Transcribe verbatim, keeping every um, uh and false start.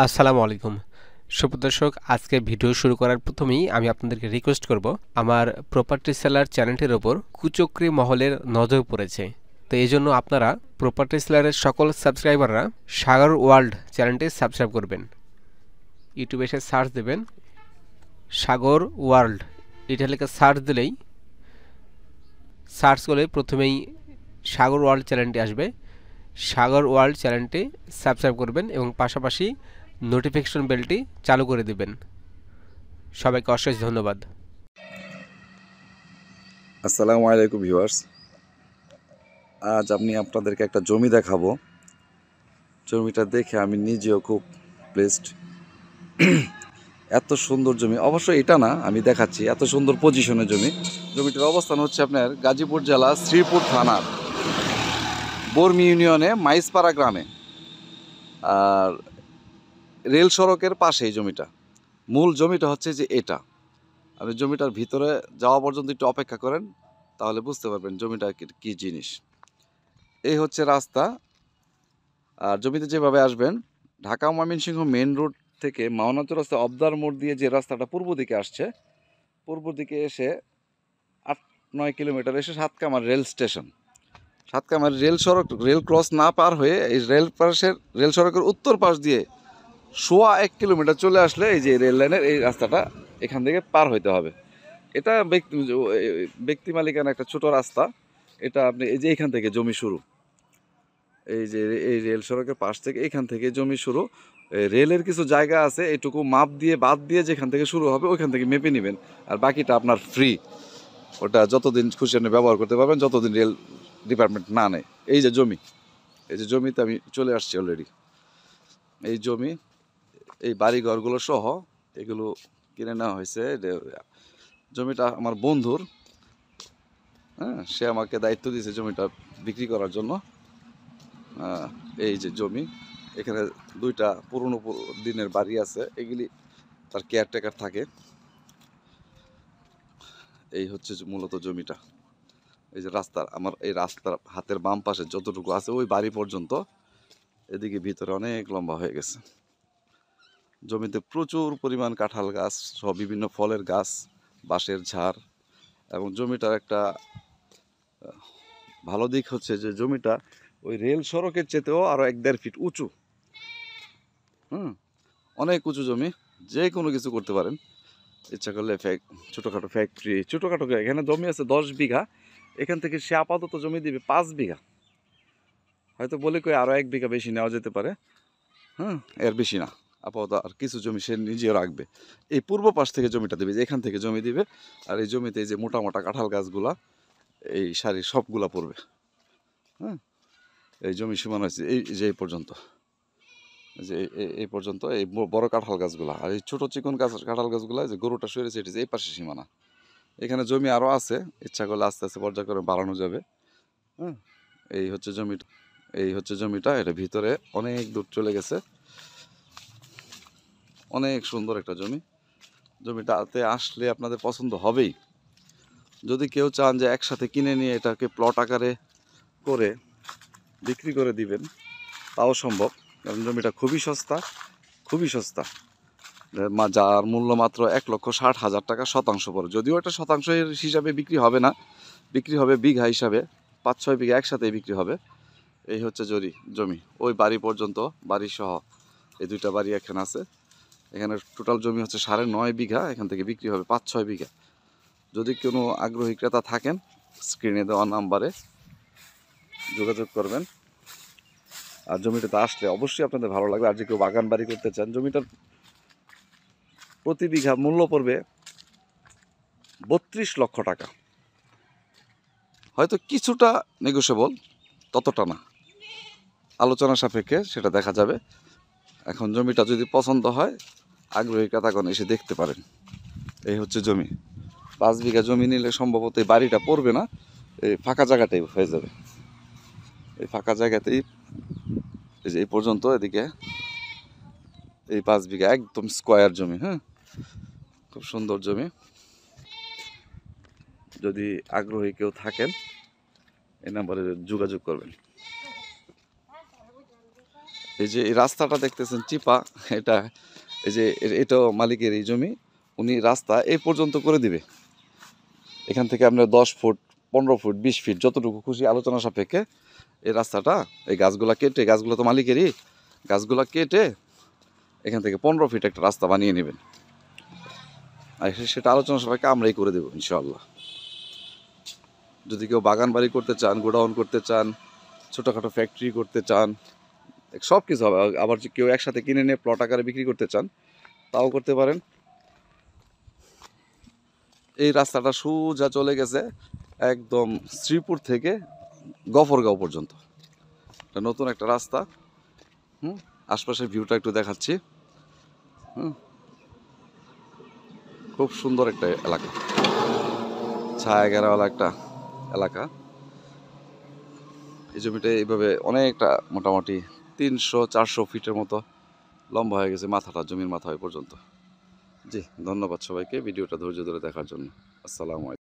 আসসালামু আলাইকুম সুপ্রদর্শক আজকে ভিডিও শুরু করার প্রথমেই আমি আপনাদেরকে রিকোয়েস্ট করব আমার প্রপার্টি সেলার চ্যানেলটির ওপর কুচক্রী মহলের নজর পড়েছে তো এই জন্য আপনারা প্রপার্টি সেলারের সকল সাবস্ক্রাইবাররা সাগর ওয়ার্ল্ড চ্যানেলটি সাবস্ক্রাইব করবেন ইউটিউবে এসে সার্চ দেবেন সাগর ওয়ার্ল্ড এটা লিখে সার্চ দিলেই সার্চ করলে প্রথমেই সাগর ওয়ার্ল্ড চ্যানেলটি আসবে সাগর ওয়ার্ল্ড চ্যানেলটি সাবস্ক্রাইব করবেন এবং পাশাপাশি নোটিফিকেশন বেলটি চালু করে দিবেন সবাইকে অশেষ ধন্যবাদ আসসালামু আলাইকুম ভিউয়ার্স। আজ আমি আপনাদেরকে একটা জমি দেখাবো। জমিটা দেখে আমি নিজেও খুব প্লেসড। এত সুন্দর জমি, অবশ্য এটা না, আমি দেখাচ্ছি এত সুন্দর পজিশনের জমি। জমিটার অবস্থান হচ্ছে আপনার গাজীপুর জেলা শ্রীপুর থানার বর্মি ইউনিয়নে মাইসপাড়া গ্রামে, আর রেল সড়কের পাশে এই জমিটা। মূল জমিটা হচ্ছে যে এটা। আপনি জমিটার ভিতরে যাওয়া পর্যন্ত একটু অপেক্ষা করেন, তাহলে বুঝতে পারবেন জমিটা কি জিনিস। এই হচ্ছে রাস্তা। আর জমিতে যেভাবে আসবেন, ঢাকা ময়মনসিংহ মেন রোড থেকে মাওনা চৌরাস্তা অবদার মোড় দিয়ে যে রাস্তাটা পূর্ব দিকে আসছে, পূর্ব দিকে এসে আট নয় কিলোমিটার এসে Satkamar rail station. Satkamar rail সড়ক রেল ক্রস না পার হয়ে এই রেল পাশের রেল সড়কের উত্তর পাশ দিয়ে সোয়া এক কিলোমিটার চলে আসলে এই যে রেল লাইনের এই রাস্তাটা এখান থেকে পার হইতে হবে। এটা ব্যক্তি ব্যক্তি মালিকানা একটা ছোট রাস্তা। এটা আপনি এই যে এখান থেকে জমি শুরু, এই যে এই রেল সড়কের পাশ থেকে এখান থেকে জমি শুরু। রেলের কিছু জায়গা আছে, এটুকু মাপ দিয়ে বাদ দিয়ে যেখান থেকে শুরু হবে ওইখান থেকে মেপে নেবেন, আর বাকিটা আপনার ফ্রি। ওটা যতদিন খুশি আপনি ব্যবহার করতে পারবেন, যতদিন রেল ডিপার্টমেন্ট না নেয়। এই যে জমি, এই যে জমিতে আমি চলে আসছি অলরেডি। এই জমি, এই বাড়িঘরগুলো সহ এগুলো কিনে নেওয়া হয়েছে। জমিটা আমার বন্ধুর, হ্যাঁ, সে আমাকে দায়িত্ব দিয়েছে জমিটা বিক্রি করার জন্য। এই যে জমি, এখানে দুইটা পুরনো দিনের বাড়ি আছে, এগুলি তার কেয়ারটেকার থাকে। এই হচ্ছে মূলত জমিটা। এই যে রাস্তার, আমার এই রাস্তার হাতের বাম পাশে যতটুকু আছে ওই বাড়ি পর্যন্ত, এদিকে ভিতরে অনেক লম্বা হয়ে গেছে। জমিতে প্রচুর পরিমাণ কাঁঠাল গাছ সহ বিভিন্ন ফলের গাছ, বাঁশের ঝাড়। এবং জমিটার একটা ভালো দিক হচ্ছে যে জমিটা ওই রেল সড়কের চেতেও আরও এক দেড় ফিট উঁচু। হুম, অনেক উঁচু জমি, যে কোনো কিছু করতে পারেন ইচ্ছা করলে। ফ্যাক ছোটোখাটো ফ্যাক্টরি, ছোটোখাটো এখানে জমি আছে দশ বিঘা, এখান থেকে সে আপাতত জমি দিবে পাঁচ বিঘা। হয়তো বলে কই আরও এক বিঘা বেশি নেওয়া যেতে পারে, হ্যাঁ, এর বেশি না। আপাতত আর কিছু জমি সে নিজেও রাখবে। এই পূর্ব পাশ থেকে জমিটা দেবে, এখান থেকে জমি দিবে। আর এই জমিতে এই যে মোটা মোটা কাঁঠাল গাছগুলা, এই সারি সবগুলা পড়বে। হ্যাঁ, এই জমি সীমানা হচ্ছে এই যে এই পর্যন্ত, যে এই পর্যন্ত এই বড় কাঁঠাল গাছগুলা। আর এই ছোটো চিকন গাছ কাঁঠাল গাছগুলা যে গরুটা সরেছে, এটি যে এই পাশে সীমানা। এখানে জমি আরও আছে, ইচ্ছা করলে আস্তে আস্তে পর্যায়ক্রমে বাড়ানো যাবে। হ্যাঁ, এই হচ্ছে জমিটা, এই হচ্ছে জমিটা। এটা ভিতরে অনেক দূর চলে গেছে, অনেক সুন্দর একটা জমি। জমিটাতে আসলে আপনাদের পছন্দ হবেই। যদি কেউ চান যে একসাথে কিনে নিয়ে এটাকে প্লট আকারে করে বিক্রি করে দিবেন, তাও সম্ভব। কারণ জমিটা খুবই সস্তা, খুবই সস্তা, যার মূল্য মাত্র এক লক্ষ ষাট হাজার টাকা শতাংশ পড়ে। যদিও এটা শতাংশ হিসাবে বিক্রি হবে না, বিক্রি হবে বিঘা হিসাবে, পাঁচ ছয় বিঘা একসাথে বিক্রি হবে। এই হচ্ছে জরি জমি, ওই বাড়ি পর্যন্ত, বাড়ি সহ এই দুইটা বাড়ি এখানে আছে। এখানে টোটাল জমি হচ্ছে সাড়ে নয় বিঘা, এখান থেকে বিক্রি হবে পাঁচ ছয় বিঘা। যদি কোনো আগ্রহী ক্রেতা থাকেন, স্ক্রিনে দেওয়া নাম্বারে যোগাযোগ করবেন। আর জমিটাতে আসলে অবশ্যই আপনাদের ভালো লাগবে। আর যে কেউ বাগান বাড়ি করতে চান, জমিটার প্রতি বিঘা মূল্য পড়বে বত্রিশ লক্ষ টাকা। হয়তো কিছুটা নেগোশিয়েবল, ততটা না, আলোচনা সাপেক্ষে সেটা দেখা যাবে। এখন জমিটা যদি পছন্দ হয়, আগ্রহী ক্রেতাগণ এসে দেখতে পারেন। এই হচ্ছে জমি। পাঁচ বিঘা জমি নিলে সম্ভবত এই বাড়িটা পড়বে না, এই ফাঁকা জায়গাটাই হয়ে যাবে। এই ফাঁকা জায়গাতেই এই যে এই পর্যন্ত, এদিকে এই পাঁচ বিঘা একদম স্কোয়ার জমি। হ্যাঁ, খুব সুন্দর জমি। যদি আগ্রহী কেউ থাকেন, এই নাম্বারে যোগাযোগ করবেন। এই যে এই রাস্তাটা দেখতেছেন চিপা, এটা এই যে এ- এটাও মালিকের এই জমি, উনি রাস্তা এই পর্যন্ত করে দিবে। এখান থেকে আপনার দশ ফুট পনেরো ফুট বিশ ফিট যতটুকু খুশি আলোচনা সাপেক্ষে এই রাস্তাটা, এই গাছগুলা কেটে, গাছগুলো তো মালিকেরই, গাছগুলা কেটে এখান থেকে পনেরো ফিট একটা রাস্তা বানিয়ে নেবেন। আর সেটা আলোচনা সাপেক্ষে আমরাই করে দেবো ইনশাআল্লাহ। যদি কেউ বাগান বাড়ি করতে চান, গোডাউন করতে চান, ছোটোখাটো ফ্যাক্টরি করতে চান, সব কিছু হবে। আবার যদি কেউ একসাথে কিনে নিয়ে প্লট আকারে বিক্রি করতে চান, তাও করতে পারেন। এই রাস্তাটা সোজা চলে গেছে একদম শ্রীপুর থেকে গফরগাঁও পর্যন্ত। এটা নতুন একটা রাস্তা। হুম, আশপাশের ভিউটা একটু দেখাচ্ছি। হুম, খুব সুন্দর একটা এলাকা, ছায়া ঘেরাওয়ালা একটা এলাকা। এই জমিটা এইভাবে অনেকটা মোটামুটি তিনশো চারশো ফিটের মতো লম্বা হয়ে গেছে, মাথাটা জমির মাথা হয় পর্যন্ত। জি, ধন্যবাদ সবাইকে ভিডিওটা ধৈর্য ধরে দেখার জন্য। আসসালামু আলাইকুম।